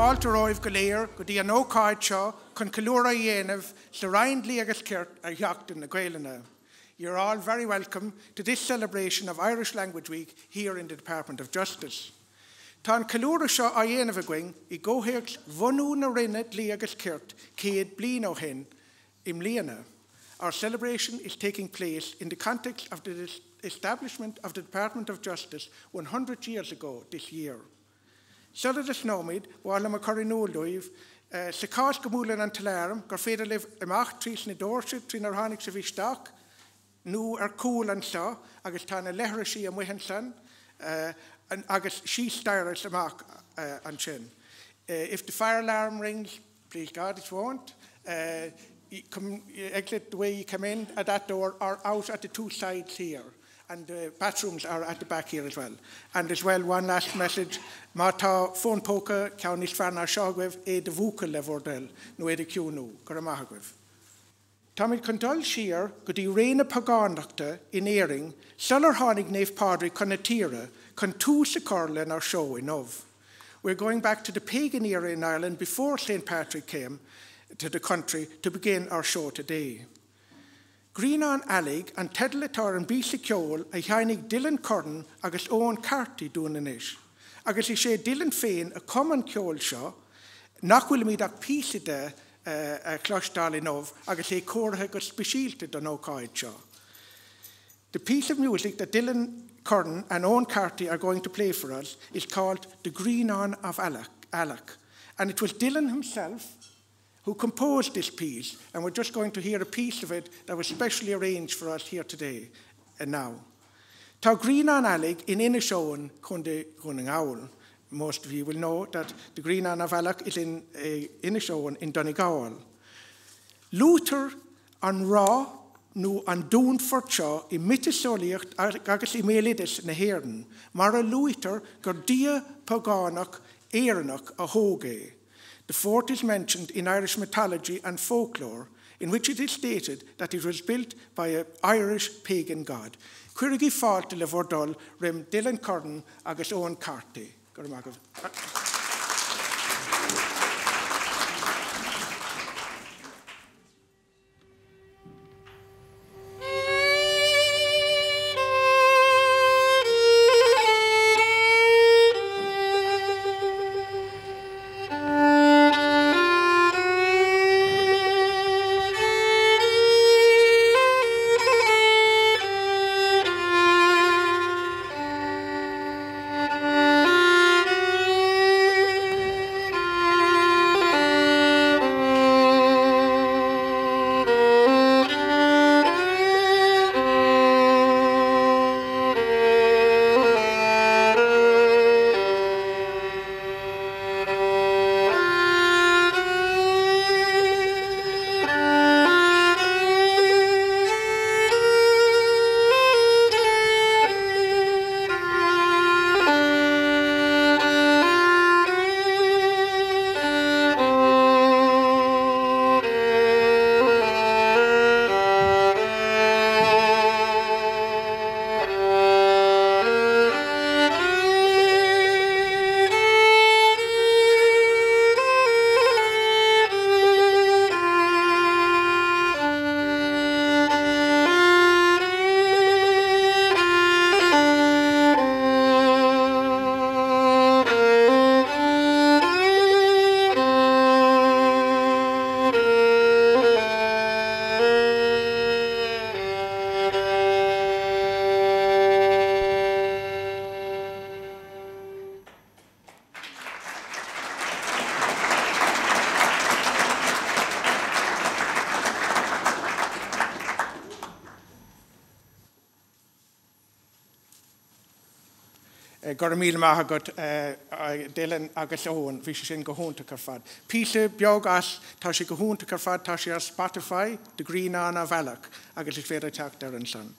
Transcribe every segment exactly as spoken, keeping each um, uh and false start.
fáilte roimh go léir go dtí an ócáid seo chun ceiliúradh a dhéanamh sa Roinn Dlí agus Cirt ar Seachtain na Gaeilge. You're all very welcome to this celebration of Irish Language Week here in the Department of Justice. Tá an ceiliúradh seo a dhéanamh againn I ggóthíocht bhunú na rinne Dlí agus Cirt céad bliain ó shin im líana. Our celebration is taking place in the context of the establishment of the Department of Justice one hundred years ago this year. Sulla is nóid, bháil am a choirinúil dóibh, sa cás go múlan an talarm, gur féidir libh amach trís na dóirse trí nar tháinig sa bhísteach, nó ar cúil an seo, agus tá na lethra sí am muhan san, agus sí stairis amach an sin. If the fire alarm rings, please God, it won't. Uh, you come, you exit the way you come in at that door or out at the two sides here. And the bathrooms are at the back here as well. And as well, one last message. Mata phone poker, County Sfan ar Shogwev, e de Vukel levordel, no e de Q no, Garamahagwev. Tommy Condol Shear, good i reina pagánachta in Earing, Seller Honig Naomh Pádraig Conatira, con two Sicorlin our show in Ov. We're going back to the pagan era in Ireland before Saint Patrick came to the country to begin our show today. Grianán of Aileach and Tedlatar and Bísa Ceol a Heinig Dylan Curran agus Eoin Carty doing an ish. Agus I sé Dylan féin a common ceol seo, nachhfuil míad ach písa de a clostal in Ov, agus é córtha go speisialte don ócáid seo. The piece of music that Dylan Curran and Eoin Carty are going to play for us is called The Grianán of Aileach, and it was Dylan himself who composed this piece, and we're just going to hear a piece of it that was specially arranged for us here today and now. Tá Grianán of Aileach in Inishowen chunde chuning owl. Most of you will know that the Grianán of Aileach is in uh, Inishowen in Donegal. Luther an rá nu an dún fortseo I mitisoliacht agus I mélidis na héireann, mar a Luther gur dia pagánach éireannach a hógé. The fort is mentioned in Irish mythology and folklore, in which it is stated that it was built by an Irish pagan god. Cuirigi fáilte le bhordul rim Dylan Curran agus Eoin Carty. Gur míl maith agat Dylan agus Eoin, bhí sé sin go húnta ar fad. Píosa beag as tá sé go húnta ar fad, tá sé ar Spotify, The Grianán of Aileach, agus is féidir teacht ar an son.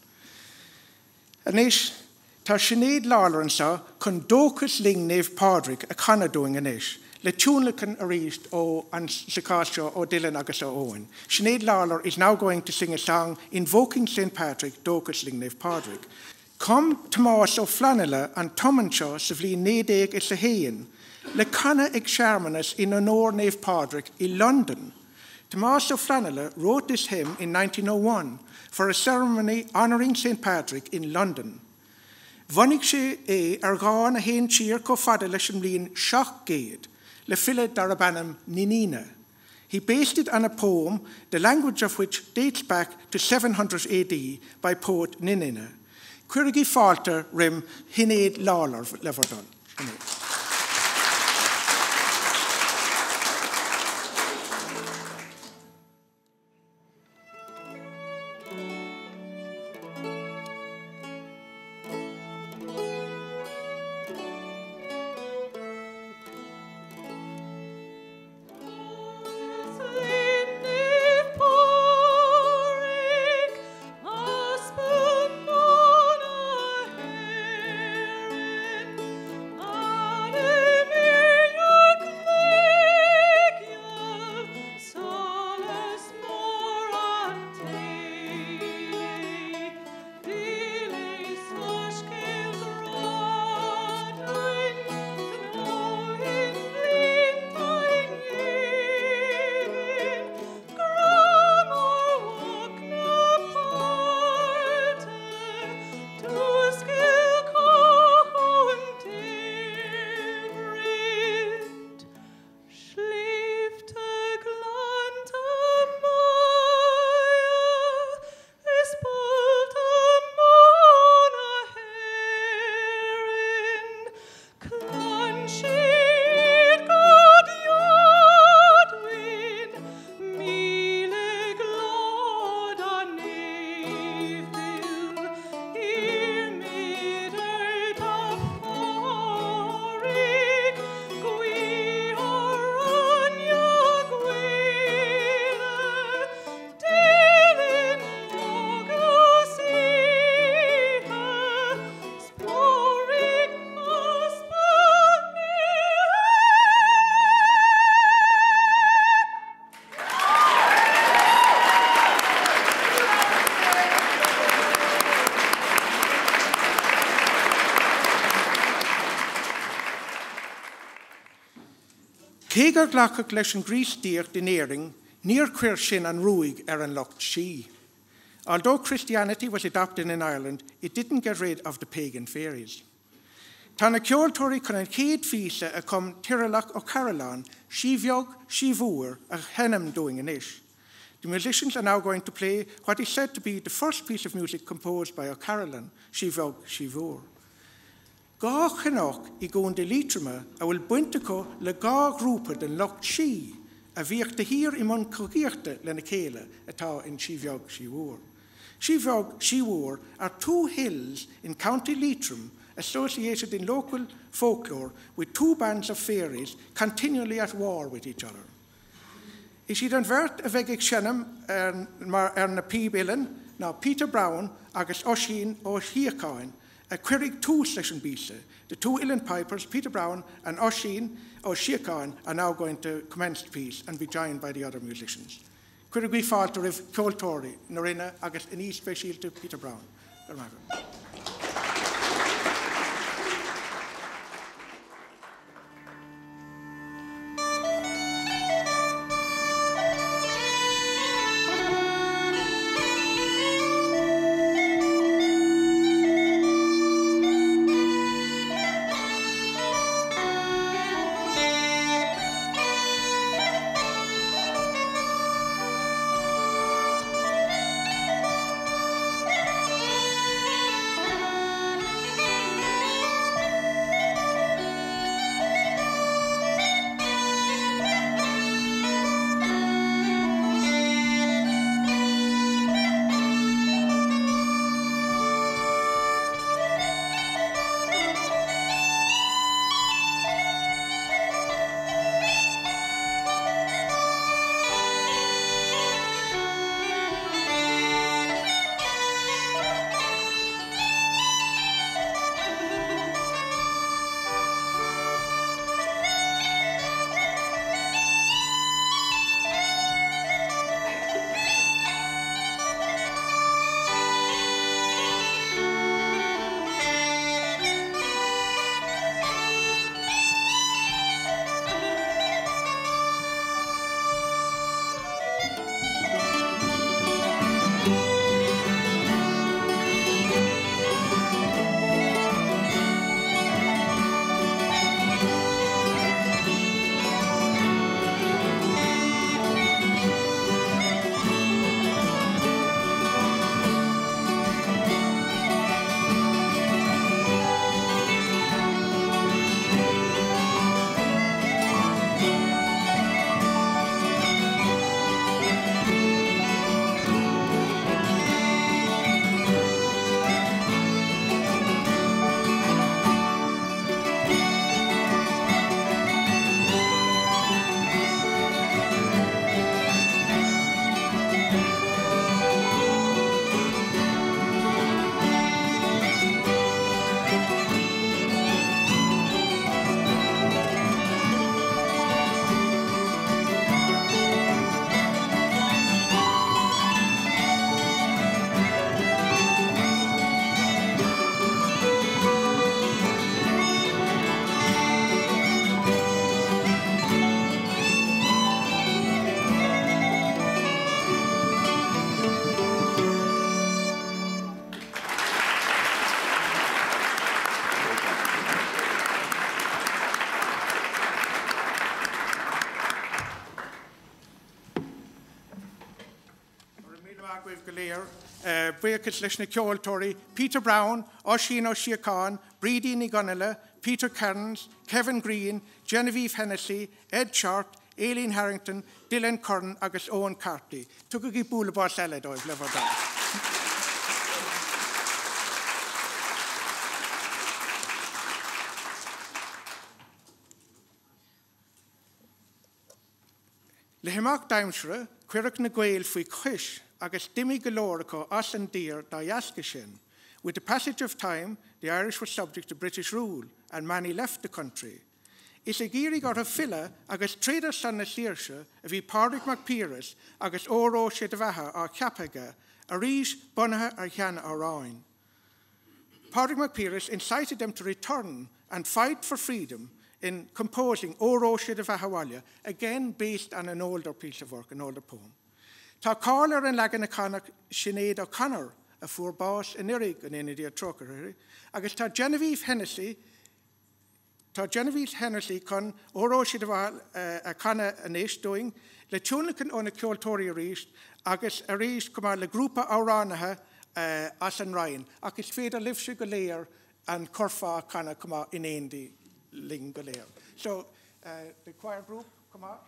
Anis, tá Sinéad Lalor an sa chun Dóchas linn Naomh Pádraig a Canadóing anis, le túnlachan a ríist ó an sicáseo ó Dylan agus ó Eoin. Sinéad Lalor is now going to sing a song invoking Saint Patrick, Dóchas linn Naomh Pádraig. Com Tomás ó Flanella an Tomanshaw sa bhí nédéag is a héin, le canna ag Shermanas in honor Naomh Pádraig in London. Tomás ó Flanella wrote this hymn in nineteen oh one for a ceremony honouring St Patrick in London. Bhanig sé é ar gáin a héin tír có fada leis an bhliain seach géad, le fille darabanam Ninina. He based it on a poem, the language of which dates back to seven hundred A D by poet Ninina. Cuirigi Falter rim Sinéad Lalor leverdon. Cégar glacach leis an grístíocht in éiring, níor cuir sin an ruig ar an locht sí. Although Christianity was adopted in Ireland, it didn't get rid of the pagan fairies. Tá na ceoltóirí chun an céad físa a chum Tírealach ó Carolan, síbheog, síbhuair a henam doing an ish. The musicians are now going to play what is said to be the first piece of music composed by O'Carolan, síbheog, síbhuair. Gá chinach I gún de lítrama a bhfuil buinte có le gá grúpa den locht sí a bhíochta hir I man cogíochta le na céile atá in síbheog, síbhuair. Síbheog, síbhuair are two hills in County Leitrim associated in local folklore with two bands of fairies continually at war with each other. Is it an vert a vegig shenam ar na píbilin, now Peter Brown agus Oisín ó Seachtain, a quirig two session bisa. The two Uilleann pipers, Peter Brown and Oisín ó Seachtain, are now going to commence the piece and be joined by the other musicians. Quirig we fall to riv Coltori, Norina agus in East Special to Peter Brown. Thank you. Buchas leis na ceoltóirí, Peter Brown, Oisín Ó Siachtain, Brídí ní Gonile, Peter Cairns, Kevin Green, Genevieve Hennessy, Ed Cirt, Aileen Harrington, Dylan Curran agus Eoin Carty. Tugadh í búla bar seile dóibh le bhar dá. Le himach daimsre, cuireadh na Gaeilge faoi chuis agus dimí go leor acu as an dír dá dheasca sin. With the passage of time, the Irish were subject to British rule, and many left the country. Is a géirí got a fila agus tréidir san na Saoirse a bhí Pádraig Mac Piaras agus óró siad a bheithe á ceapaige a rís bunathe ar cheanna á Roinn. Pádraig Mac Piaras incited them to return and fight for freedom in composing óró siad a bheithe bhaile, again based on an older piece of work, an older poem. Tá cáil ar an legan na Connacht Sinéad O'Connor a fuair bás in Irig an éanaí a trochar, agus tá Genevieve Hennessy Tá Genevieve Hennessy chun óró siad a bheith a canna an éis doing le túnachan óna ceoltóirí a ríist agus a ríist go mar le grúpa áránathe as an Ryan, agus féidir libhse go léir an corfá canna come in éondí ling go léir. So uh, the choir group, come on.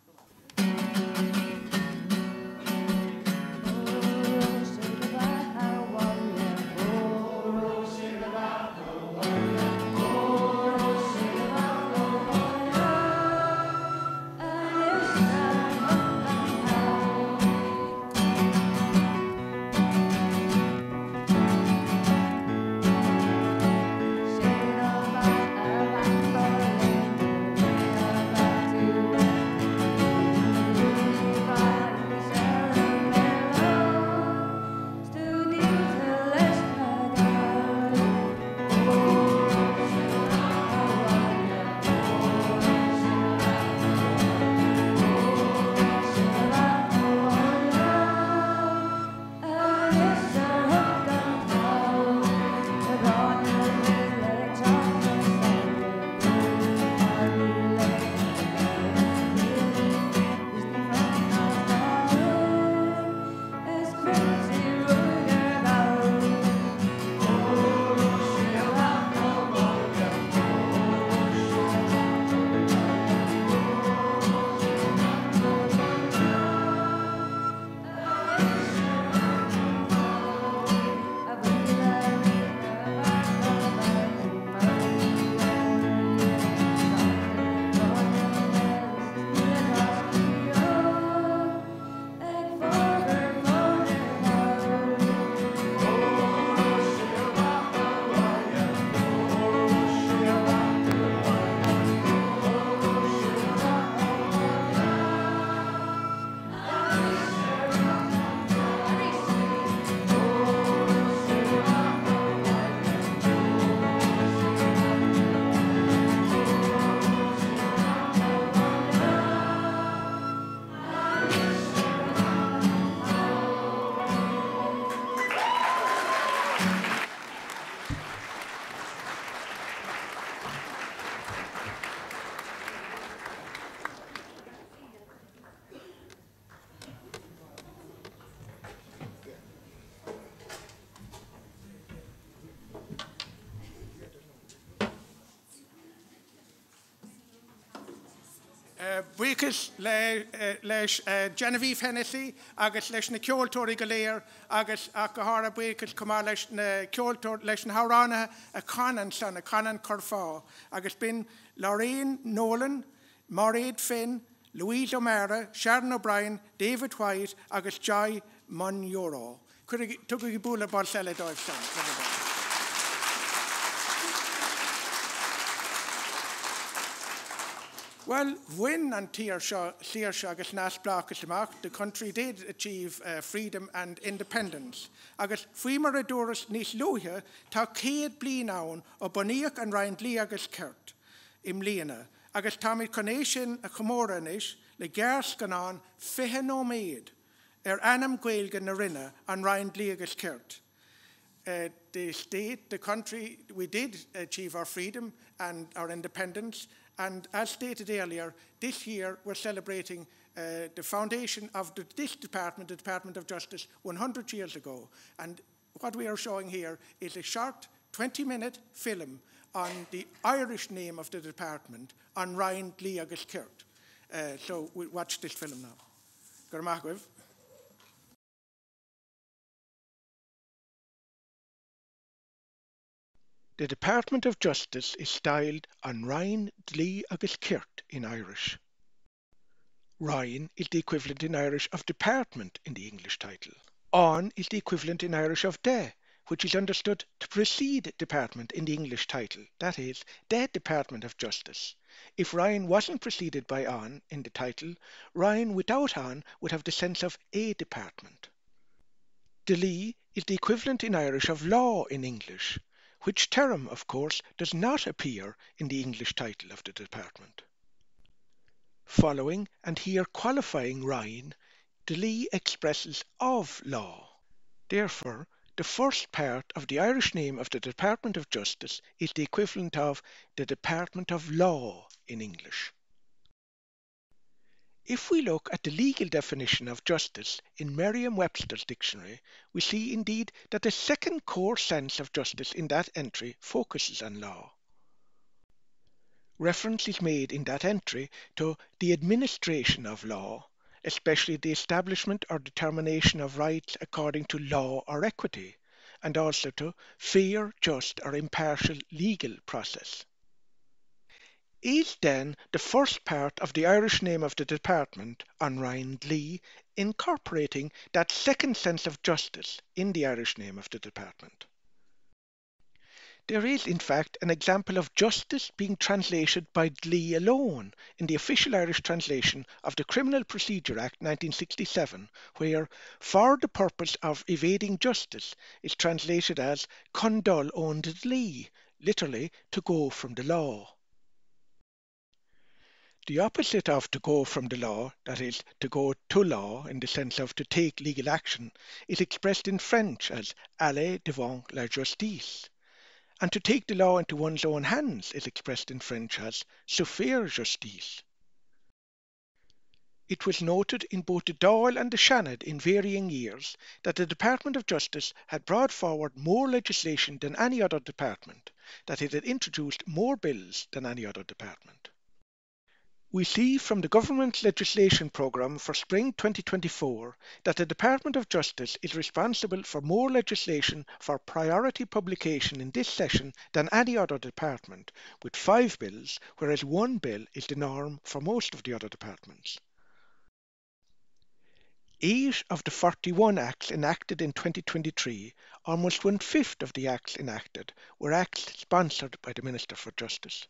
Buchas leis Genevieve Hennessy agus leis na ceoltóirí go léir agus ach go hára buchas cumá leis na ceoltóir leis na háránathe a canan san a canan corfá agus bin Lorraine Nolan, Mairead Finn, Louise O'Mara, Sharon O'Brien, David White agus Jai Monuro. Tugadh í búla bar seile dóibh san. Well, when and Saoirse agus Nas Blachas amach, the country did achieve uh, freedom and independence. Agus fuimar a dúras níos luithe tá céad bliain ann ó bunaíodh an Roinn Dlí agus Cirt im líana. Agus tá mid coné sin a chomóra inis le gearc ganán fiche nóiméad ar anam Gaeilge na rinne an Roinn Dlí agus Cirt. Uh, the state, the country, we did achieve our freedom and our independence. And as stated earlier, this year we're celebrating uh, the foundation of the, this department, the Department of Justice, one hundred years ago. And what we are showing here is a short twenty minute film on the Irish name of the department on Roinn Dlí agus Cirt. Uh, so we'll watch this film now. Gur maith agaibh. The Department of Justice is styled on Roinn Dlí agus Cirt in Irish. Roinn is the equivalent in Irish of department in the English title. An is the equivalent in Irish of de, which is understood to precede department in the English title, that is, the Department of Justice. If Roinn wasn't preceded by an in the title, Roinn without an would have the sense of a department. Dlí is the equivalent in Irish of law in English, which term, of course, does not appear in the English title of the department. Following and here qualifying Roinn, Dlí expresses of law. Therefore, the first part of the Irish name of the Department of Justice is the equivalent of the Department of Law in English. If we look at the legal definition of justice in Merriam-Webster's dictionary, we see indeed that the second core sense of justice in that entry focuses on law. Reference is made in that entry to the administration of law, especially the establishment or determination of rights according to law or equity, and also to fair, just or impartial legal process. Is then the first part of the Irish name of the department on Roinn Dlí incorporating that second sense of justice in the Irish name of the department? There is, in fact, an example of justice being translated by Dlí alone in the official Irish translation of the Criminal Procedure Act nineteen sixty-seven, where for the purpose of evading justice is translated as Condul ón Dlí, literally to go from the law. The opposite of to go from the law, that is, to go to law in the sense of to take legal action, is expressed in French as aller devant la justice. And to take the law into one's own hands is expressed in French as se faire justice. It was noted in both the Dáil and the Seanad in varying years that the Department of Justice had brought forward more legislation than any other department, that it had introduced more bills than any other department. We see from the government's legislation programme for spring twenty twenty-four that the Department of Justice is responsible for more legislation for priority publication in this session than any other department, with five bills, whereas one bill is the norm for most of the other departments. Eight of the forty-one acts enacted in twenty twenty-three, almost one-fifth of the acts enacted, were acts sponsored by the Minister for Justice.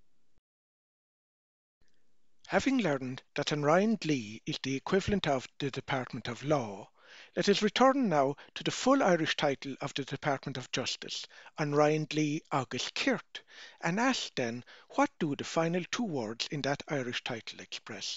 Having learned that an Roinn Dlí is the equivalent of the Department of Law, let us return now to the full Irish title of the Department of Justice, an Roinn Dlí agus Cirt, and ask then, what do the final two words in that Irish title express?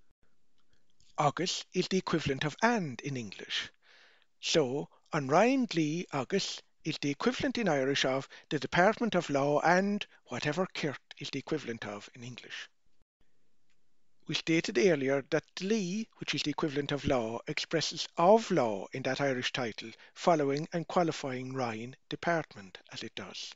Agus is the equivalent of and in English. So, an Roinn Dlí agus is the equivalent in Irish of the Department of Law and whatever Cirt is the equivalent of in English. We stated earlier that Dlí, which is the equivalent of law, expresses of law in that Irish title, following and qualifying Roinn department as it does.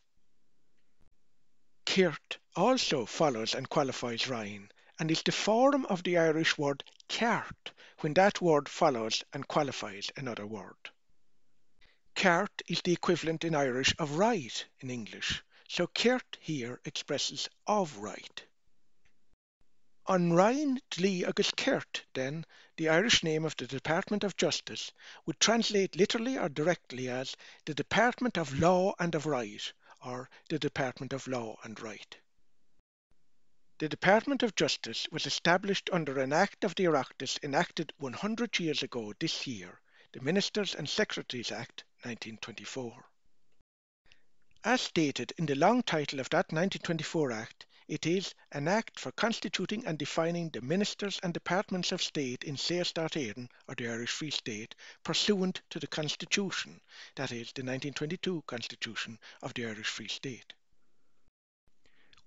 Cirt also follows and qualifies Roinn, and is the form of the Irish word ceart when that word follows and qualifies another word. Ceart is the equivalent in Irish of right in English, so Cirt here expresses of right. An Roinn Dlí agus Cirt, then, the Irish name of the Department of Justice, would translate literally or directly as the Department of Law and of Right, or the Department of Law and Right. The Department of Justice was established under an Act of the Oireachtas enacted one hundred years ago this year, the Ministers and Secretaries Act nineteen twenty-four. As stated in the long title of that nineteen twenty-four Act, it is an Act for constituting and defining the Ministers and Departments of State in Seachtain, or the Irish Free State, pursuant to the Constitution, that is, the nineteen twenty-two Constitution of the Irish Free State.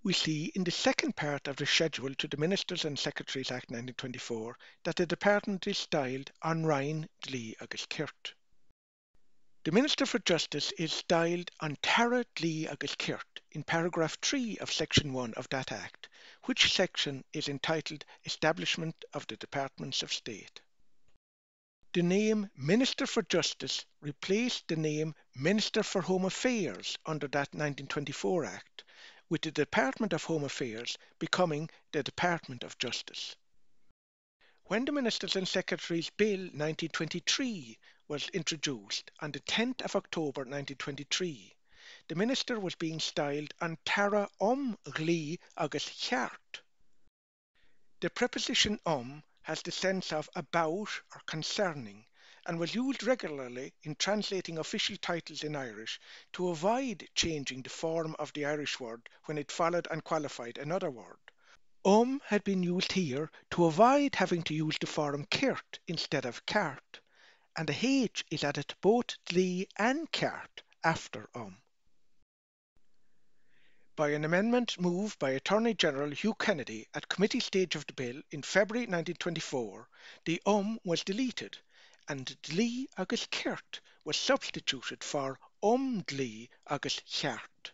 We see in the second part of the schedule to the Ministers and Secretaries Act nineteen twenty-four that the department is styled An Roinn Dlí agus Cirt. The Minister for Justice is styled An Tara Dlí agus Cirt in paragraph three of section one of that Act, which section is entitled Establishment of the Departments of State. The name Minister for Justice replaced the name Minister for Home Affairs under that nineteen twenty-four Act, with the Department of Home Affairs becoming the Department of Justice. When the Ministers and Secretaries Bill nineteen twenty-three was introduced on the tenth of October nineteen twenty-three, the Minister was being styled An Tara Um Dlí agus Ceart. The preposition um has the sense of about or concerning, and was used regularly in translating official titles in Irish to avoid changing the form of the Irish word when it followed and qualified another word. Um had been used here to avoid having to use the form Cirt instead of Cart, and the H is added to both Dlí and Cart after um. By an amendment moved by Attorney General Hugh Kennedy at committee stage of the bill in February nineteen twenty-four, the um was deleted, and Dlí agus Cirt was substituted for Um Dlí agus Ceart.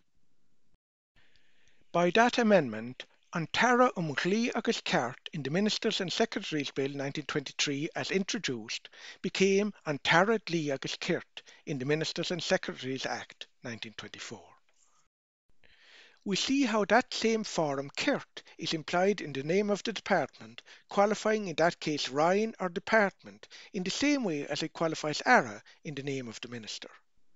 By that amendment, An Tara Um Dlí agus Ceart in the Ministers and Secretaries Bill nineteen twenty-three as introduced became An Tara Dlí agus Cirt in the Ministers and Secretaries Act nineteen twenty-four. We see how that same form Cirt is implied in the name of the department, qualifying in that case Roinn or department in the same way as it qualifies Ara in the name of the minister.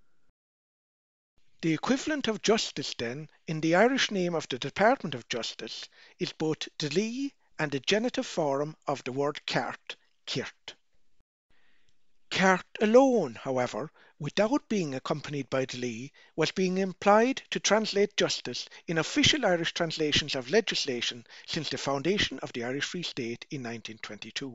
The equivalent of justice then in the Irish name of the Department of Justice is both Dlí and the genitive form of the word Cart, Cirt. Cart alone, however, without being accompanied by Dlí, was being employed to translate justice in official Irish translations of legislation since the foundation of the Irish Free State in nineteen twenty-two.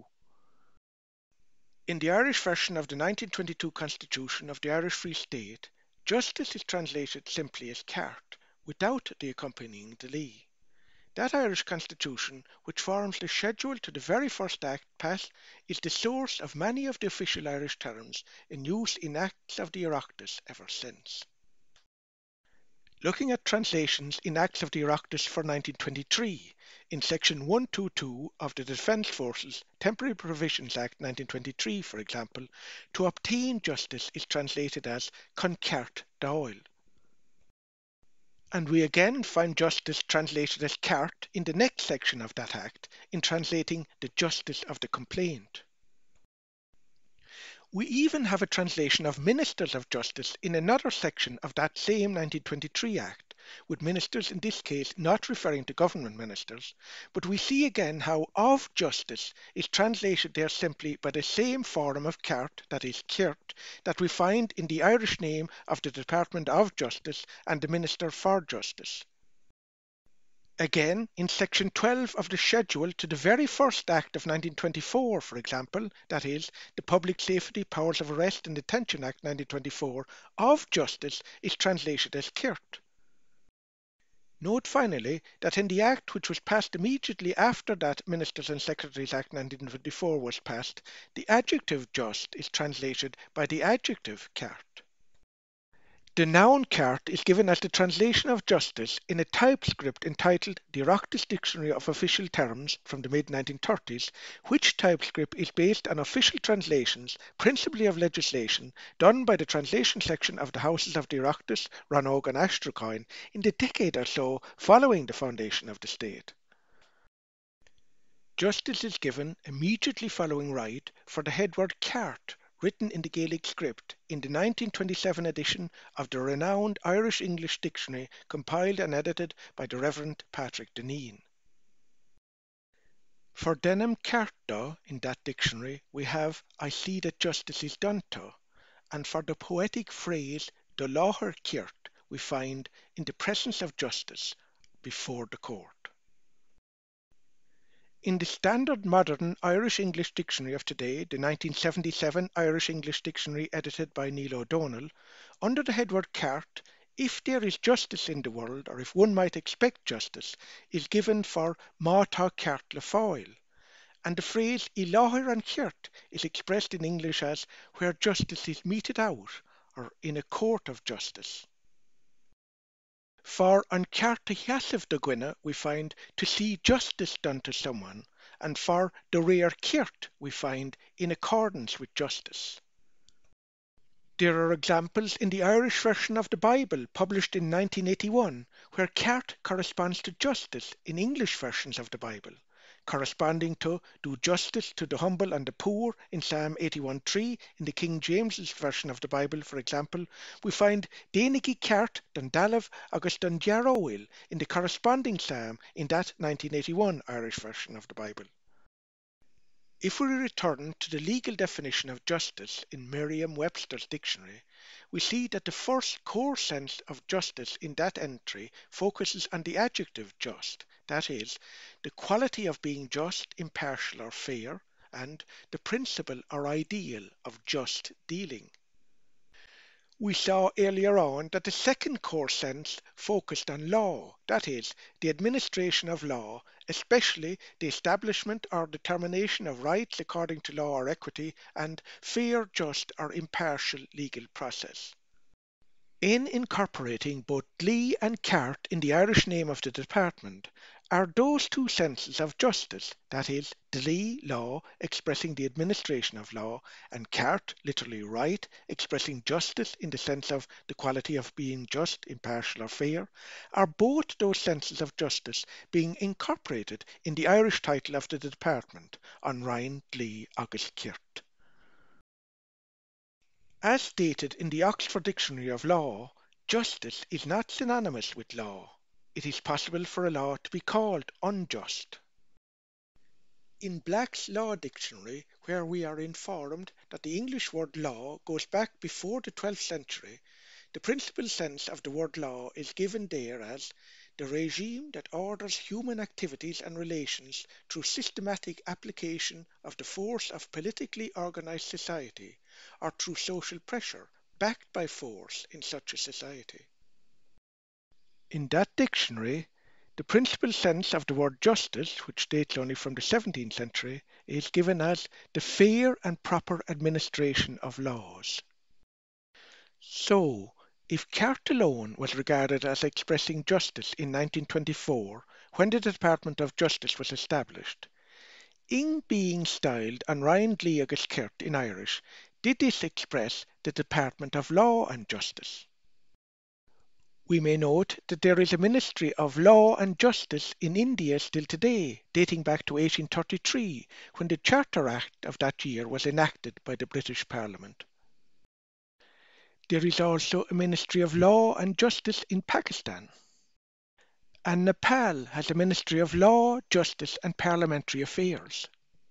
In the Irish version of the nineteen twenty-two Constitution of the Irish Free State, justice is translated simply as Cart, without the accompanying Dlí. That Irish Constitution, which forms the schedule to the very first Act passed, is the source of many of the official Irish terms in use in Acts of the Oireachtas ever since. Looking at translations in Acts of the Oireachtas for nineteen twenty-three, in section one twenty-two of the Defence Forces Temporary Provisions Act nineteen twenty-three, for example, to obtain justice is translated as Con Ceart d'Oil. And we again find justice translated as Cart in the next section of that Act in translating the justice of the complaint. We even have a translation of ministers of justice in another section of that same nineteen twenty-three Act, with ministers in this case not referring to government ministers, but we see again how of justice is translated there simply by the same form of Cart, that is Cirt, that we find in the Irish name of the Department of Justice and the Minister for Justice. Again, in section twelve of the schedule to the very first Act of nineteen twenty-four, for example, that is, the Public Safety Powers of Arrest and Detention Act nineteen twenty-four, of justice is translated as Cirt. Note finally that in the Act which was passed immediately after that Ministers and Secretaries Act nineteen twenty-four was passed, the adjective just is translated by the adjective Cart. The noun Cart is given as the translation of justice in a typescript entitled The Oireachtas Dictionary of Official Terms from the mid nineteen thirties, which typescript is based on official translations, principally of legislation, done by the translation section of the Houses of the Oireachtas, Rannog and Astracoin in the decade or so following the foundation of the state. Justice is given immediately following right for the headword Cart, written in the Gaelic script in the nineteen twenty-seven edition of the renowned Irish-English dictionary compiled and edited by the Reverend Patrick Deneen. For denim carta in that dictionary we have I see that justice is done to, and for the poetic phrase do láthar Cirt we find in the presence of justice before the court. In the standard modern Irish-English dictionary of today, the nineteen seventy-seven Irish-English dictionary edited by Neil O'Donnell, under the headword Cart if there is justice in the world, or if one might expect justice, is given for Mátá Ceart le Fáil, and the phrase I láthair an Cirt is expressed in English as where justice is meted out, or in a court of justice. For an Ceart a Sheasamh do Dhuine we find to see justice done to someone, and for the rare Cirt we find in accordance with justice. There are examples in the Irish version of the Bible published in nineteen eighty-one where Ceart corresponds to justice in English versions of the Bible, corresponding to do justice to the humble and the poor in Psalm eighty-one three. In the King James's version of the Bible, for example, we find Déanaigh Ceart don Dalamh agus don Dearóil in the corresponding psalm in that nineteen eighty-one Irish version of the Bible. If we return to the legal definition of justice in Merriam-Webster's dictionary, we see that the first core sense of justice in that entry focuses on the adjective just, that is, the quality of being just, impartial or fair, and the principle or ideal of just dealing. We saw earlier on that the second core sense focused on law, that is, the administration of law, especially the establishment or determination of rights according to law or equity, and fair, just or impartial legal process. In incorporating both Dlí and Ceart in the Irish name of the department are those two senses of justice, that is, Dlí, law, expressing the administration of law, and Ceart, literally right, expressing justice in the sense of the quality of being just, impartial or fair, are both those senses of justice being incorporated in the Irish title of the department, on Roinn Dlí agus Cirt. As stated in the Oxford Dictionary of Law, justice is not synonymous with law. It is possible for a law to be called unjust. In Black's Law Dictionary, where we are informed that the English word law goes back before the twelfth century, the principal sense of the word law is given there as the regime that orders human activities and relations through systematic application of the force of politically organized society, or through social pressure backed by force in such a society. In that dictionary, the principal sense of the word justice, which dates only from the seventeenth century, is given as the fair and proper administration of laws. So, if Ceart alone was regarded as expressing justice in nineteen twenty-four, when the Department of Justice was established, in being styled an Roinn Dlí agus Cirt in Irish, did this express the Department of Law and Justice? We may note that there is a Ministry of Law and Justice in India still today, dating back to eighteen thirty-three, when the Charter Act of that year was enacted by the British Parliament. There is also a Ministry of Law and Justice in Pakistan. And Nepal has a Ministry of Law, Justice and Parliamentary Affairs.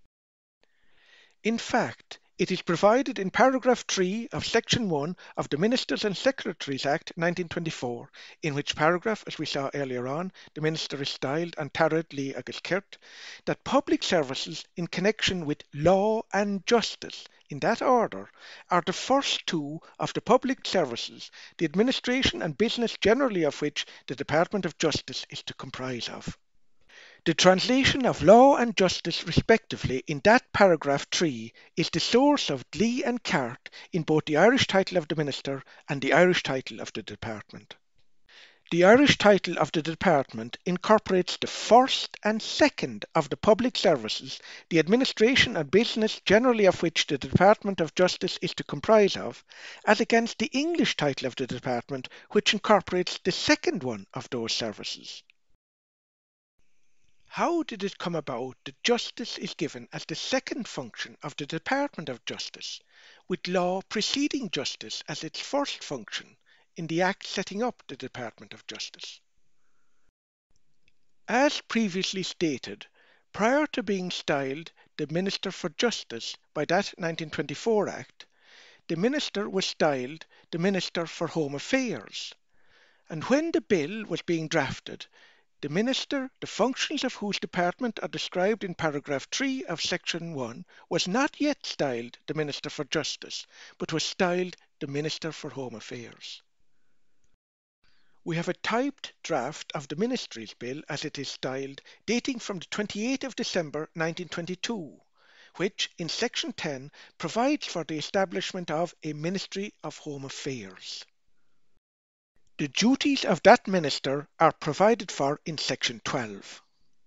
In fact, it is provided in paragraph three of section one of the Ministers and Secretaries Act nineteen twenty-four, in which paragraph, as we saw earlier on, the Minister is styled an Tara Dlí agus Cirt, that public services in connection with law and justice, in that order, are the first two of the public services, the administration and business generally of which the Department of Justice is to comprise of. The translation of law and justice respectively in that paragraph three is the source of Dlí and Ceart in both the Irish title of the Minister and the Irish title of the Department. The Irish title of the Department incorporates the first and second of the public services, the administration and business generally of which the Department of Justice is to comprise of, as against the English title of the Department, which incorporates the second one of those services. How did it come about that justice is given as the second function of the Department of Justice, with law preceding justice as its first function in the Act setting up the Department of Justice? As previously stated, prior to being styled the Minister for Justice by that nineteen twenty-four Act, the Minister was styled the Minister for Home Affairs, and when the bill was being drafted, the Minister, the functions of whose department are described in paragraph three of section one, was not yet styled the Minister for Justice, but was styled the Minister for Home Affairs. We have a typed draft of the Ministry's Bill, as it is styled, dating from the twenty-eighth of December nineteen twenty-two, which, in Section ten, provides for the establishment of a Ministry of Home Affairs. The duties of that minister are provided for in Section twelve.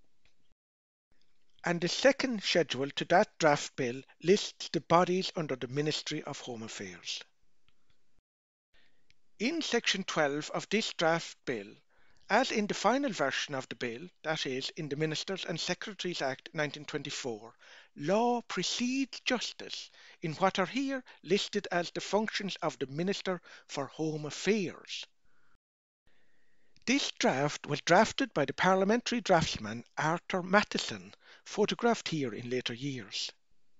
And the second schedule to that draft bill lists the bodies under the Ministry of Home Affairs. In Section twelve of this draft bill, as in the final version of the bill, that is, in the Ministers and Secretaries Act nineteen twenty-four, law precedes justice in what are here listed as the functions of the Minister for Home Affairs. This draft was drafted by the parliamentary draftsman Arthur Matheson, photographed here in later years.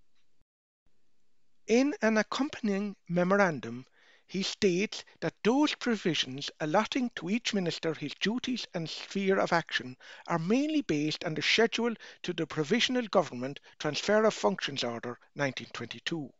In an accompanying memorandum, he states that those provisions allotting to each minister his duties and sphere of action are mainly based on the schedule to the Provisional Government Transfer of Functions Order nineteen twenty-two.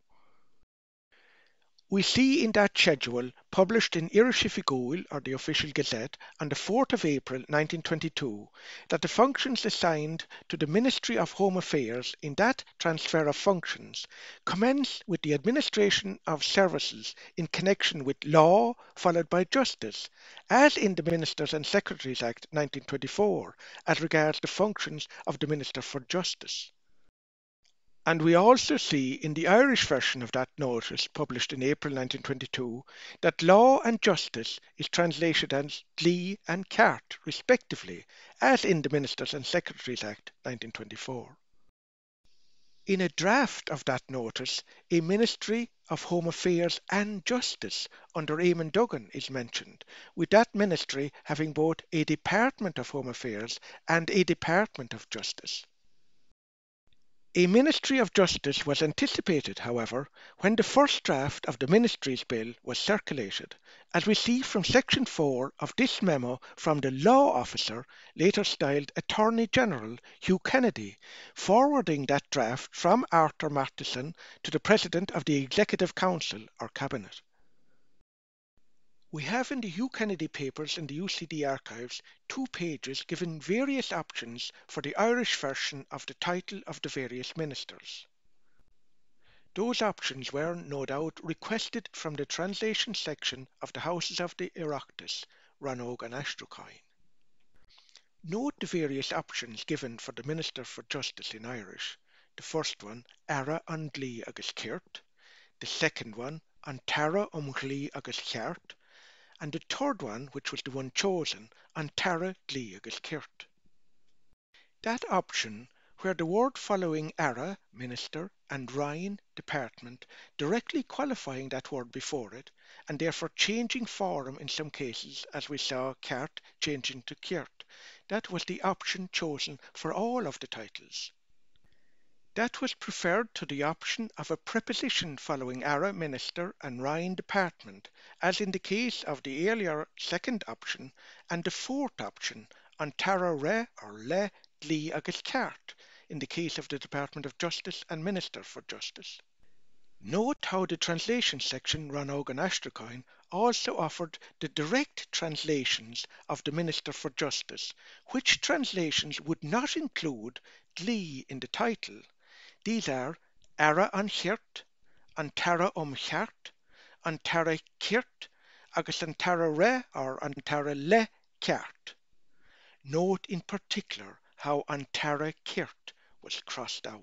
We see in that schedule, published in Iarraidh Gaeilge, or the Official Gazette, on the fourth of April nineteen twenty-two, that the functions assigned to the Ministry of Home Affairs in that transfer of functions commence with the administration of services in connection with law, followed by justice, as in the Ministers and Secretaries Act nineteen twenty-four, as regards the functions of the Minister for Justice. And we also see in the Irish version of that notice, published in April nineteen twenty-two, that law and justice is translated as Dlí and Cirt, respectively, as in the Ministers and Secretaries Act nineteen twenty-four. In a draft of that notice, a Ministry of Home Affairs and Justice under Eamon Duggan is mentioned, with that ministry having both a Department of Home Affairs and a Department of Justice. A Ministry of Justice was anticipated, however, when the first draft of the Ministry's Bill was circulated, as we see from Section four of this memo from the Law Officer, later styled Attorney General Hugh Kennedy, forwarding that draft from Arthur Matheson to the President of the Executive Council or Cabinet. We have in the Hugh Kennedy papers in the U C D archives two pages giving various options for the Irish version of the title of the various ministers. Those options were, no doubt, requested from the translation section of the Houses of the Oireachtas, Ranóg and Aistriúchain. Note the various options given for the Minister for Justice in Irish. The first one, Ara an Dlí agus Cirt. The second one, An Tara um Dlí agus Ceart. And the third one, which was the one chosen, An Tara Dlí agus Cirt. That option, where the word following Ara, Minister, and Roinn, Department, directly qualifying that word before it, and therefore changing form in some cases, as we saw Cirt changing to Cirt, that was the option chosen for all of the titles. That was preferred to the option of a preposition following Ara, Minister, and Roinn, Department, as in the case of the earlier second option, and the fourth option, An Tara Re or Le Dlí agus Ceart, in the case of the Department of Justice and Minister for Justice. Note how the translation section, Ranóg and Aistriúchain, also offered the direct translations of the Minister for Justice, which translations would not include Dlí in the title. These are Ara an Cirt, An Tara um Ceart, An Tara Cirt, agus An Tara Re or An Tara Le Ceart. Note in particular how An Tara Cirt was crossed out.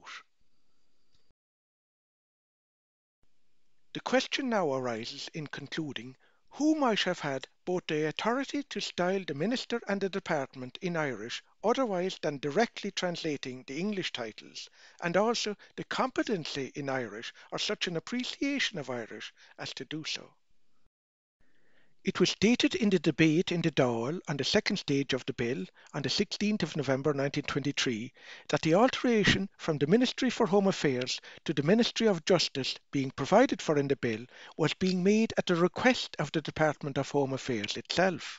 The question now arises in concluding who might have had both the authority to style the minister and the department in Irish otherwise than directly translating the English titles, and also the competency in Irish or such an appreciation of Irish as to do so. It was stated in the debate in the Dáil on the second stage of the bill on the sixteenth of November nineteen twenty-three that the alteration from the Ministry for Home Affairs to the Ministry of Justice being provided for in the bill was being made at the request of the Department of Home Affairs itself.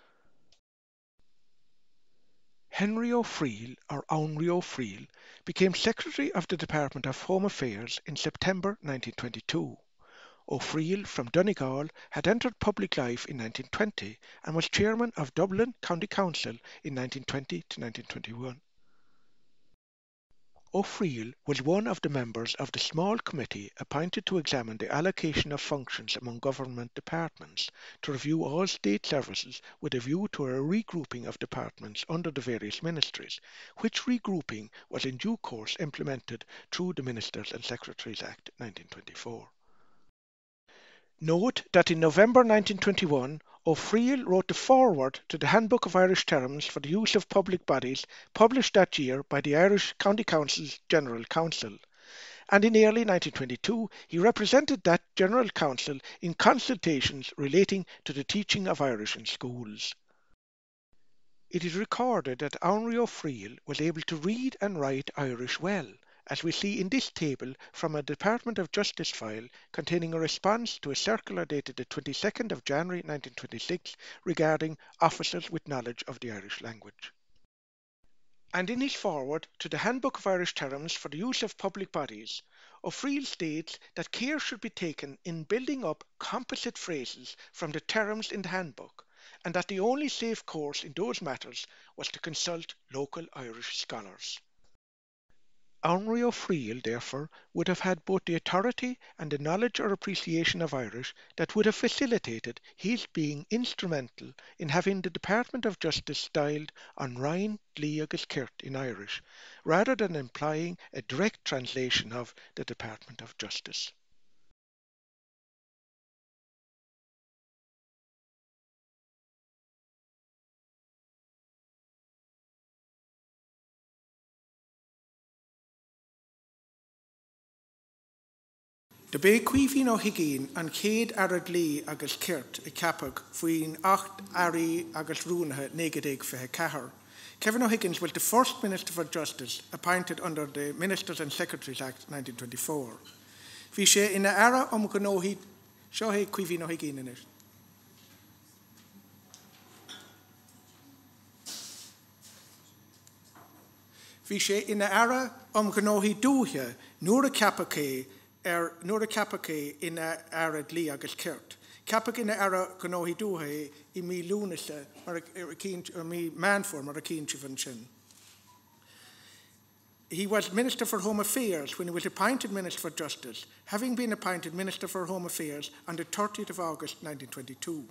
Henry O'Friel, or Eoin O'Friel, became Secretary of the Department of Home Affairs in September nineteen twenty-two. O'Friel from Donegal had entered public life in nineteen twenty and was chairman of Dublin County Council in nineteen twenty to nineteen twenty-one. O'Friel was one of the members of the small committee appointed to examine the allocation of functions among government departments, to review all state services with a view to a regrouping of departments under the various ministries, which regrouping was in due course implemented through the Ministers and Secretaries Act nineteen twenty-four. Note that in November nineteen twenty-one, O'Friel wrote the foreword to the Handbook of Irish Terms for the Use of Public Bodies, published that year by the Irish County Council's General Council, and in early nineteen twenty-two he represented that General Council in consultations relating to the teaching of Irish in schools. It is recorded that Eoin O'Friel was able to read and write Irish well, as we see in this table from a Department of Justice file containing a response to a circular dated the twenty-second of January nineteen twenty-six regarding officers with knowledge of the Irish language. And in his foreword to the Handbook of Irish Terms for the Use of Public Bodies, O'Friel states that care should be taken in building up composite phrases from the terms in the handbook, and that the only safe course in those matters was to consult local Irish scholars. Eoin O'Friel, therefore, would have had both the authority and the knowledge or appreciation of Irish that would have facilitated his being instrumental in having the Department of Justice styled on Roinn Dlí agus Cirt in Irish, rather than implying a direct translation of the Department of Justice. De bé cuimhín ó higéin an céad ar Dlí agus Cirt I capag faoin acht airí agus rúnathe négadéag fithe cethair. Kevin O'Higgins was the first Minister for Justice appointed under the Ministers and Secretaries Act nineteen twenty-four. Bhí sé ina ara om gnóhí seo é cuimhín ó higéin in it. Bhí sé ina ara om gnóhí dúthe nuair a capacé Er nuair a capacé ina ara Dlí agus Cirt. Capag ina ara gnóhí dúthe I mí lúnasa mar a mí manfor mar a cínte van sin. He was Minister for Home Affairs when he was appointed Minister for Justice, having been appointed Minister for Home Affairs on the thirtieth of August nineteen twenty-two.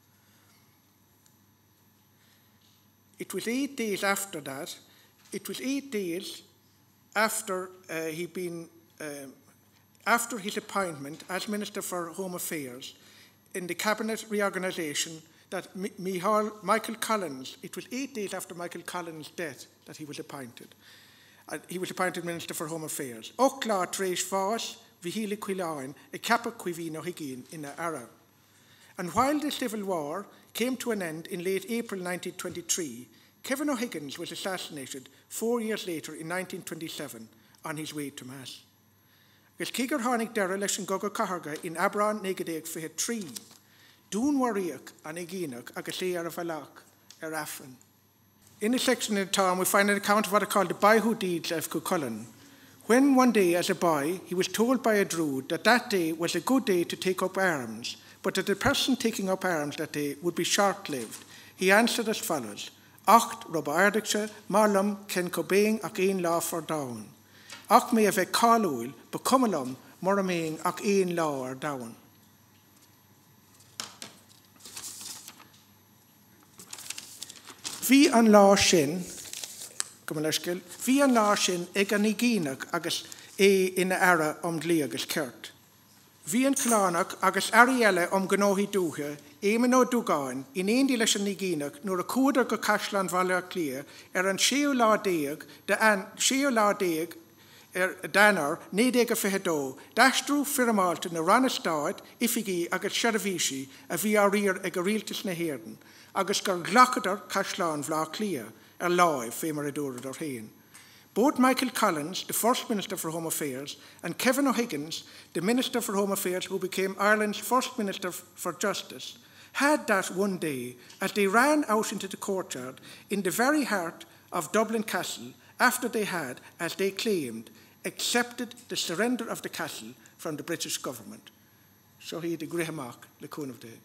It was eight days after that, it was eight days after uh, he'd been um, After his appointment as Minister for Home Affairs in the Cabinet reorganisation that Michael, Michael Collins, it was eight days after Michael Collins' death that he was appointed. Uh, he was appointed Minister for Home Affairs. Ochlá tréis fás vihíle cuiláin a cappa cuivín ó higéin ina ara. And while the Civil War came to an end in late April nineteen twenty-three, Kevin O'Higgins was assassinated four years later in nineteen twenty-seven on his way to Mass. Gus cígur tháinig deire leis an goga catharga in Abrán négadéag fiche trí, dún waríoch an igéineach agus é ar a bhealach ar Afrin. In this section of the town, we find an account of what are called the boyhood deeds of Cuchulainn. When one day, as a boy, he was told by a druid that that day was a good day to take up arms, but that the person taking up arms that day would be short-lived, he answered as follows: Acht roba ardagse, marlum ken cobéing ach ein lá for down. Ach mé a bheith cáúil, ba cummalum mar a méing ach ein lá ar down. Bhí an lá sin, Gomaleiscil, bhí an lá sin ag an igéineach agus é ina ara om Dlí agus Cirt. Bhí an clánach agus ariile om gnóhí dúthe, éman ó dúgáin, in éon leis an igéineach nuair a cúdar go caisleán bhaile clia ar an séú lá déag, de an séú lá déag ar danar nédéag a fiche dó, dastrú firmáilta na ranastáid, ifigí agus seirvíisi a bhí á riar ag a rialtas na héirden, agus gur ghlachadar caisleán bhlá clia ar láimh fé mar a dúrad ar héin. Both Michael Collins, the first Minister for Home Affairs, and Kevin O'Higgins, the Minister for Home Affairs who became Ireland's first Minister for Justice, had that one day as they ran out into the courtyard in the very heart of Dublin Castle after they had, as they claimed, accepted the surrender of the castle from the British government. seo hí de grihamach le cúnamh dé.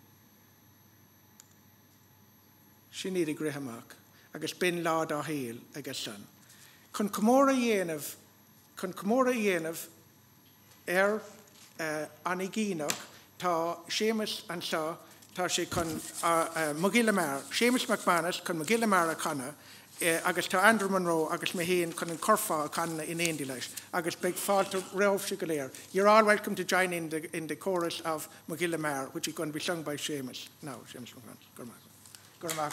Sin iad a grihamach, agus bin lá dá héal agus san. Chun comóra dhéanamh, chun comóra dhéanamh ar uh, an igínach, tá Séamus an seo, tá sé chun uh, uh, Mogillamar, Séamus McManus chun Mogillamar a canna, uh, agus tá Andrew Monroe agus mé héan chun an corfa a canna in Éndi leis, agus big fáilte raibh si go léir. You're all welcome to join in the, in the chorus of Mogillamar, which is going to be sung by Séamus. Now, Séamus McManus. Go on. Go on.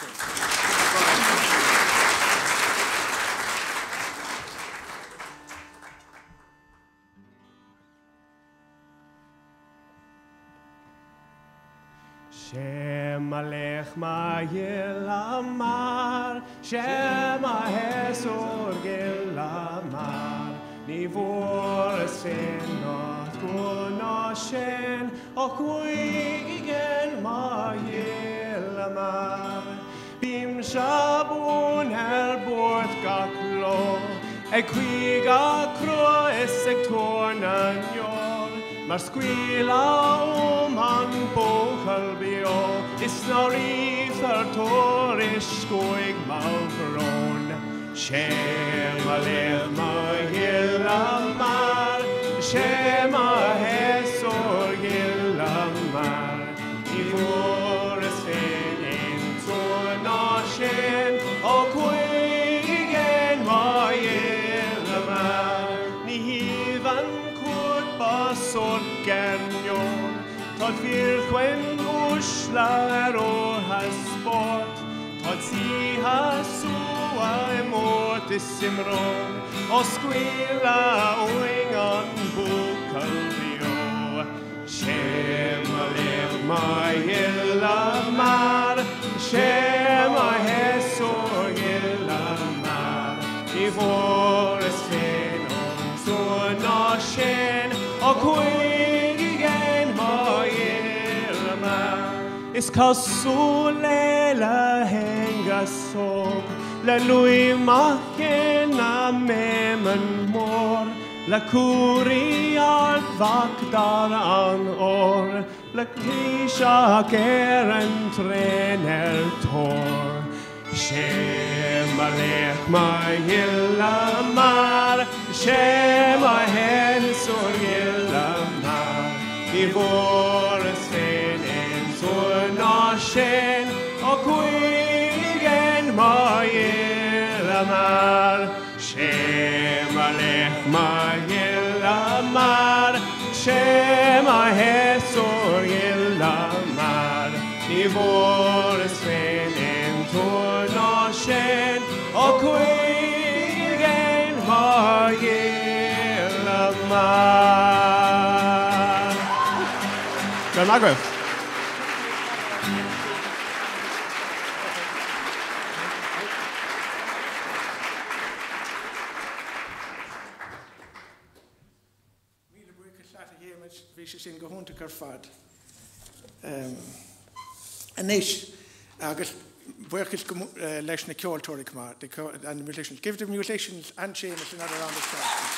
Shem alech ma'yel amar, Shem ahesor gel amar, Nivor esenot kunoshen, Okwigen ma'yel amar, Bim shabun her bort gaklo, Ekwiga kro esek tornan yor, Mar squila om an bochel bio, is nor either torish goig mavron. Shem alef mahil amar, Shem ahesor gil amar, Ivor es fen in tornoshen, O quigen mahil amar, Nihivan Basor Gagnon, Todd Virgwen Ushlar o Hasport, Todd Si Hasua Mortis Simron, Osquila Oing on Bukalvio, Shem Alef Mahil Amar, Shem Ahesor Gilamar, Ivor Esfenon Sunoshen, O Queen Moyelma is Casule la Hengasog, La Louis Machena Memen Mor, La Curia Vakdar an Or, La Kisha Keren Trainer Tor. Shem alech Moyelma, Shem ahesor Gilamar, Ivor esfen en tornoshen, O quigen Moyelmar. Shem alech Moyelmar, Shem ahesor Gilamar, Ivor esfen en tornoshen, O quigen Moyelmar. Go Margaret. Míle buíochas leat a dhéimiid, bhí sé sin go húnta gur fad. Anis, agus buíochas leis na ceoltóirí má, and the musicians. Give the musicians and Séamus another round of applause.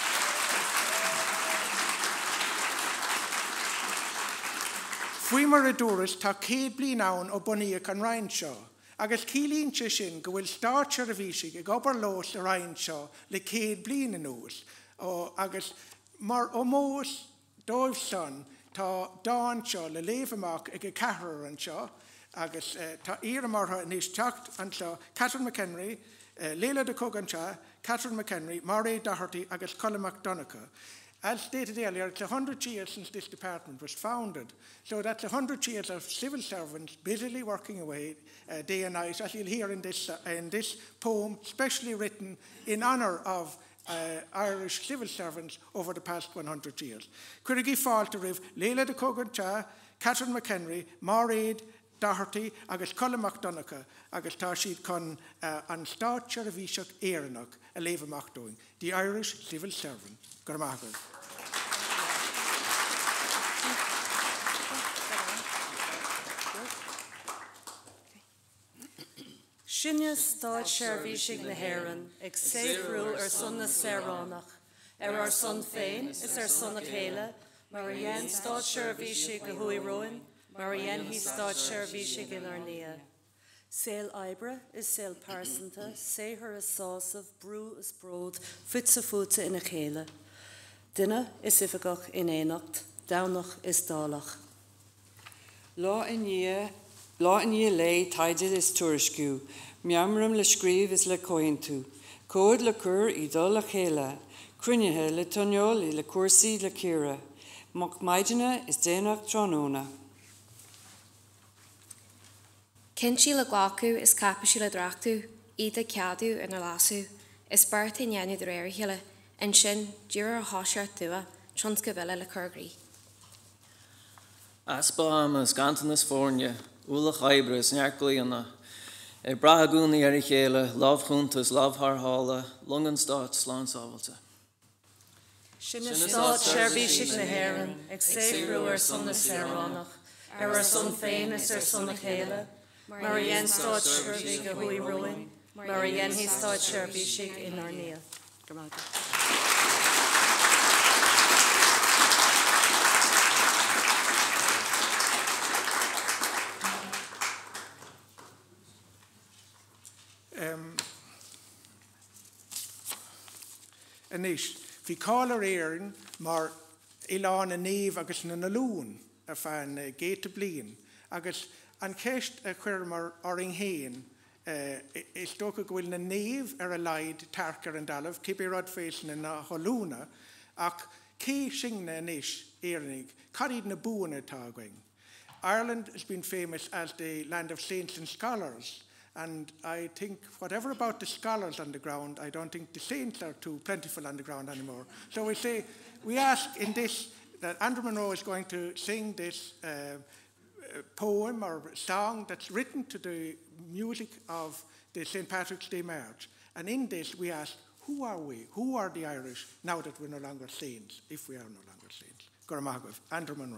Fuoi mar a dúras tá céad bliain ann ó bunaíodh an Roinn seo, agus cílíonn sin go bhfuil stáirtear a bhí sig ag obair lós le Roinn seo le céad bliain anuas, agus mar ó mós dóibh son tá dáin seo le léamh amach ag a cethar an seo, agus tá íar martha níos teacht an seo Catherine McHenry, Léile de Cogan seo, Catherine McHenry, Mairead Doherty agus Colin McDonagh. As stated earlier, it's a hundred years since this department was founded. So that's a hundred years of civil servants busily working away uh, day and night, as you'll hear in this, uh, in this poem, specially written in honour of uh, Irish civil servants over the past one hundred years. Cuirigi fáilte ribh Léile de Cogan Cha, Catherine McHenry, Mairead Doherty, agus Colin McDonagh, agus tá siad chun uh, an stáitsear a bhí seach éireannach a léamh amach doing, the Irish civil servant. Gur maithfear. Sinne stáid seirbhísigh na hÉireann ag saohrú ar son na Saoránach, ar ar son féin is ar son na chéile, Marianne stát seirbhíse go hui Roinn, Marianne hí stát seirbhíse in Arnia. Sail Ibra is sail Parsanta, Sehar is Sausav, Brew is Broad, Futsa Futa in a Chéile. Dinna is Ifagach in Énacht, Downach is Dálach. Lá in dhé, lá in dhé lei taidid is tuairisciú, meamram le scríb is le cointú, cóid le cur I dul le chéile, crunethe le tonneol I le cuasaí le círa, mach maidine is dénach tróna. Cinsi le gwacu is capisi le drachtu, ida ceadú in a lasú, is barta neanú de réir hiile, an sin dúr a háisiart dua, trons go bhile le curgraí. Aspa is gantanas fórne, úlach Ibra is nearclaíanna, e brahagúni ar I chéile, love chuntas, love harhála, lungan stát slán sábalta. Sin is stát seirbhíse na hÉireann, ag saohrú ar son na Saoránach, ar ar son féin is ar son na Chéile, Marianne stát seirbhí go hui Roinn, Marianne hí stát seirbhíse in Arnia. Um, Anis, fi cáil ar éireann mar Ileán a Naomh agus na Nalún a fan uh, géite blian, agus an ceist a chuir mar oring héin uh, is dócha go bhfuil na Naomh ar a laid tarcar an dalamh, cibé rud fésin na Holúna, ach cé singna anis éireannig, caríd na búna tá going. Ireland has been famous as the land of saints and scholars. And I think whatever about the scholars on the ground, I don't think the saints are too plentiful on the ground anymore. So we say, we ask in this, that Andrew Monroe is going to sing this uh, poem or song that's written to the music of the Saint Patrick's Day March. And in this we ask, who are we? Who are the Irish now that we're no longer saints, if we are no longer saints? Gormagov, Andrew Monroe.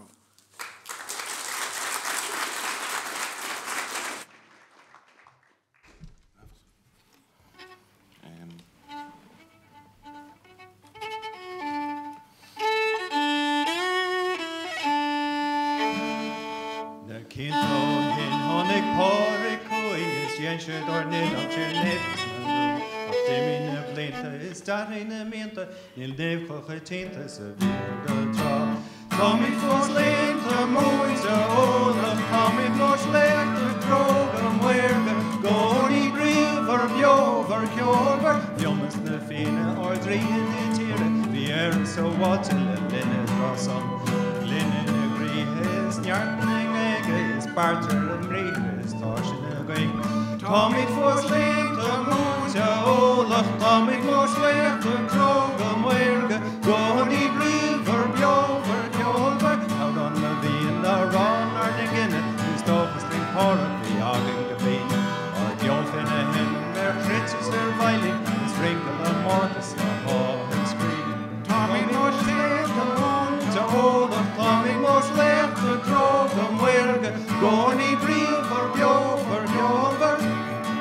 Starting a minta, nil dev cochetinta, se vinda tra. Coming for slain, the moons are all of coming for slain, the program where the Goni river, Bjover, Kjolver, Jomas the Fina, or Drin the Tira, the air so what in the linen rossum. Linen agree his yarning egg is barter and breed is torsion away. Coming for slain, the moons are all of coming for slain, the program where the Goni river, Bjover, Kjolver, out on the vein, the run or the Guinness, whose Dóchas the pork, the arguing the bean, or the Jolfin a hen, their critters, their violin, the sprinkle of mortis, the haw and scream. Tommy most left the moons are all of coming most left, the program where the Goni river, Bjover, Kjolver.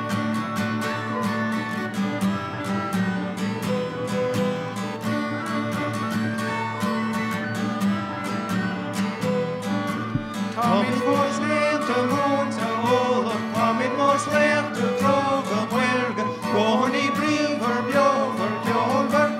Coming was left the moons are all of coming was left the program where the Goni river, Bjover, Kjolver.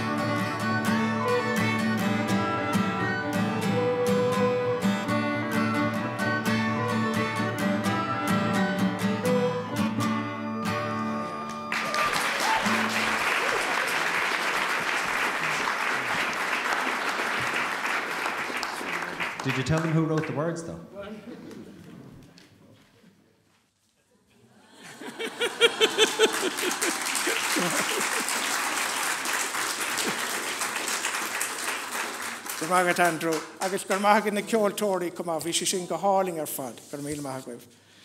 Did you tell them who wrote the words, though? Gormagat Andrew, agus gormagat na ceol tóirí cumá, bhí sé sin go háling ar fad, gur míle maithagwaibh.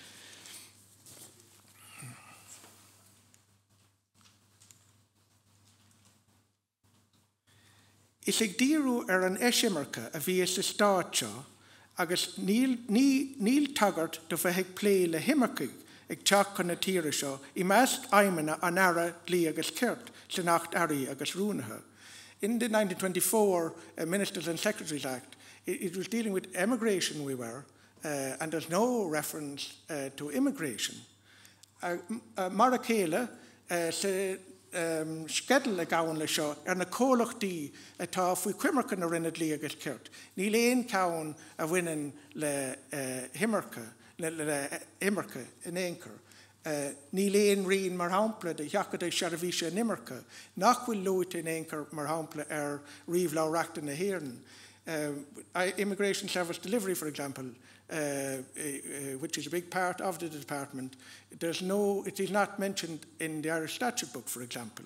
Is ag díriú ar an eisimarcha a bhí is sa stáit seo, agus níl, ní, níl tagart do bheith ag plé le himarcaigh ag teach chun na tíre seo, I measc aimimena an ara Dlí agus Cirt sa nacht airí agus rúnathe. in the nineteen twenty-four uh, Ministers and Secretaries Act, it, it was dealing with emigration we were, uh, and there's no reference uh, to immigration. Uh, uh, Mara Céile, uh, se um, skedal a gawan le seo ar na cólachtaí atá faoi cuimearcha na Roinn Dlí agus Cirt. Ní léon cawn a bhainean le uh, himmercha, le, le, le himmercha in éoncur. Uh, ní léon rion mar hampla de heachad é searbhíse in immercha. Nach bhfuil luait in éoncur mar hampla ar riomhlóireachta na hÉireann. Uh, Immigration Service Delivery, for example, uh, uh, which is a big part of the department, there's no, it is not mentioned in the Irish Statute Book, for example.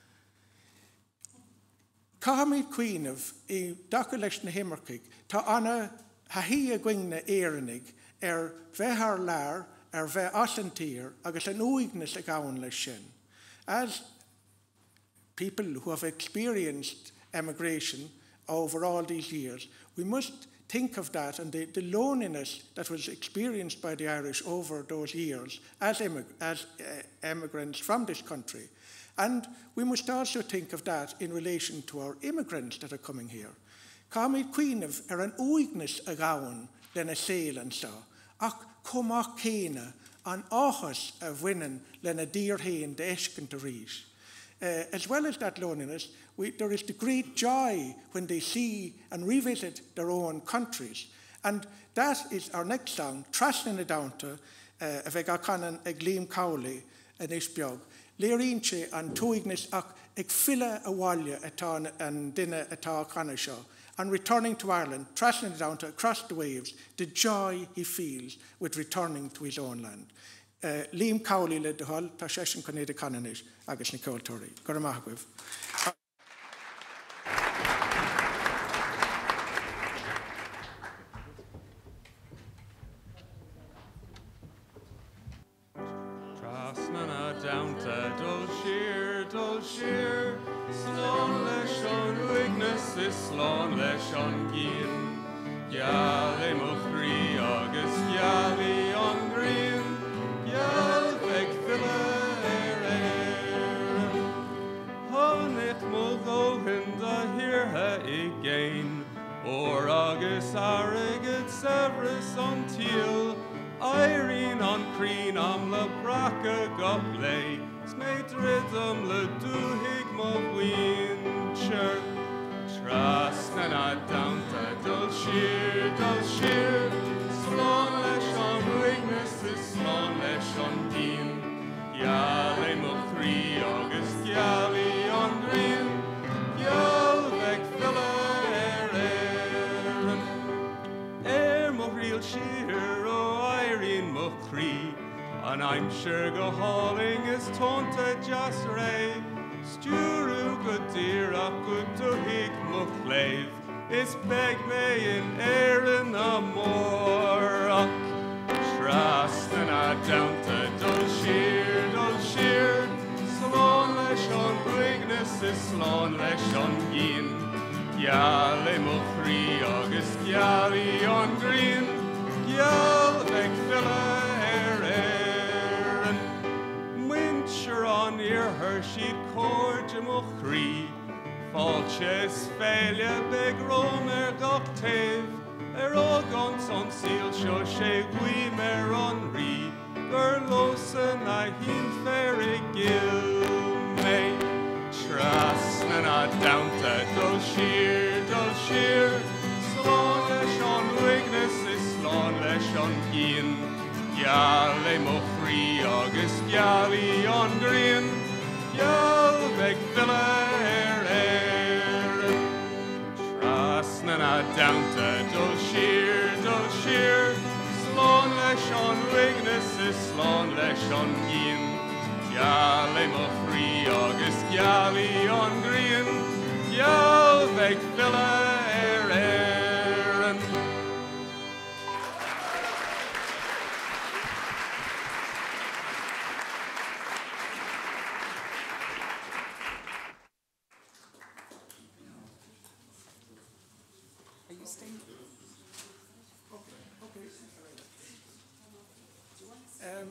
Cahamid Queen of I Daca leis na himmercaig, tá anna hahí a gcuing na éireannig ar bheithar lár ar bheith asantír agus an uignas a gawan leis sin. As people who have experienced emigration over all these years, we must think of that and the, the loneliness that was experienced by the Irish over those years as, immig as uh, immigrants from this country. And we must also think of that in relation to our immigrants that are coming here. Cámid cuiinmh ar an uignas a gawan lena sail and so, ach comach céine an áchas a bhainean lena dír hain de eiscin to ríis. Uh, as well as that loneliness, we, there is the great joy when they see and revisit their own countries. And that is our next song, Trasna na Downta, a bheith ga canan ag Liam Cowley an isbeog. Léirínse an tuignas ach ag fila a bhaile atá an duine atá cana seo. And returning to Ireland, Trasna na Downta across the waves, the joy he feels with returning to his own land. Uh, Liam Cowley le de hall, tá sesin connéad a cananis, agus Nicole Torrey. Gur amach agwibh. Trasna na Downta, dul sheer, dul sheer, slán leis an uignas is slán leis an gin. Geall mo chrí agus geallaí an green. Geall bheag fille ar éireann. Honich mo ggóhan da hirtha I géin, or agus arigid severus an tíl, Irene on Crean am le bracha goblé, smeit rhythm le dúhig mo wincher. Trasna na Downta, dul sheer, dul sheer, slán leis an uignas is slán leis an gin. Geall mo chrí agus geallaí an green, geall bheag fille ar éireann. Er mo rial sheer o Irene mo chrí, and I'm sure go hauling is tonta jas ray. Stúrú go dír ach go duhig mo chléibh, is beg me in éireann a mór ach. Trasna na Downta, dul sheer, dul sheer, slán leis an uignas is slán leis an gin. Geall mo chrí agus geallaí an green, geall bheag fille ar éireann. Muintir an ear her she'd corge mo chrí, fáiltes féile beg romer gach taobh, ar ógan son síl seo sé ghuimer an rí, gur losan a hín fair I gil mé. Trasna na Downta, dul sheer, dul sheer, slán leis an uignas is slán leis an gin. Geall mo chrí agus geallaí an green, geall bheag fille ar éireann. Trasna na Downta, dul sheer, dul sheer, slán leis an uignas is slán leis an gin. Geall mo chrí agus geallaí an green, geall bheag fille ar éireann. Are you staying? Um,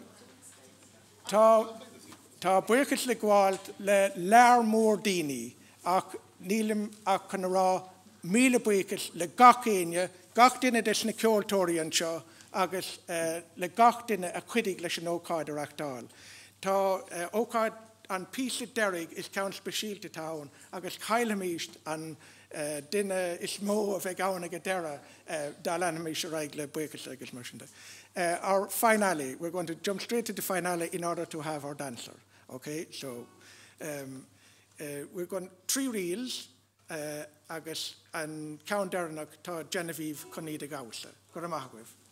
tá tá buchas le gháilt le lear mór daoine ach nílim a chun rá míle buchas le gach éine, gach duine des na ceoltóirí an seo, agus uh, le gach duine a chuidig leis an ócáid arachtáil. Tá uh, ócáid an písa derig is ceann speisialta táin, agus chailimíist an uh, duine is mó a bheith gáin go deire uh, dá leanimís a raig le buchas agus mar sin. Uh, our finale, we're going to jump straight to the finale in order to have our dancer. Okay, so um, uh, we're going three reels, uh, agus and count Darnach to Genevieve Conida Gausa. Go